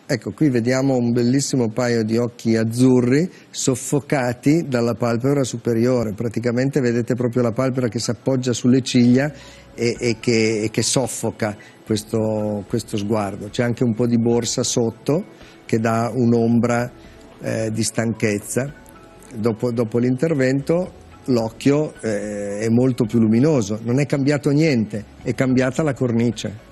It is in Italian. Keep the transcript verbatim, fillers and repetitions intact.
Ecco, qui vediamo un bellissimo paio di occhi azzurri soffocati dalla palpebra superiore. Praticamente vedete proprio la palpebra che si appoggia sulle ciglia e, e, che, e che soffoca questo, questo sguardo. C'è anche un po' di borsa sotto che dà un'ombra eh, di stanchezza. Dopo, dopo l'intervento l'occhio eh, è molto più luminoso, non è cambiato niente, è cambiata la cornice.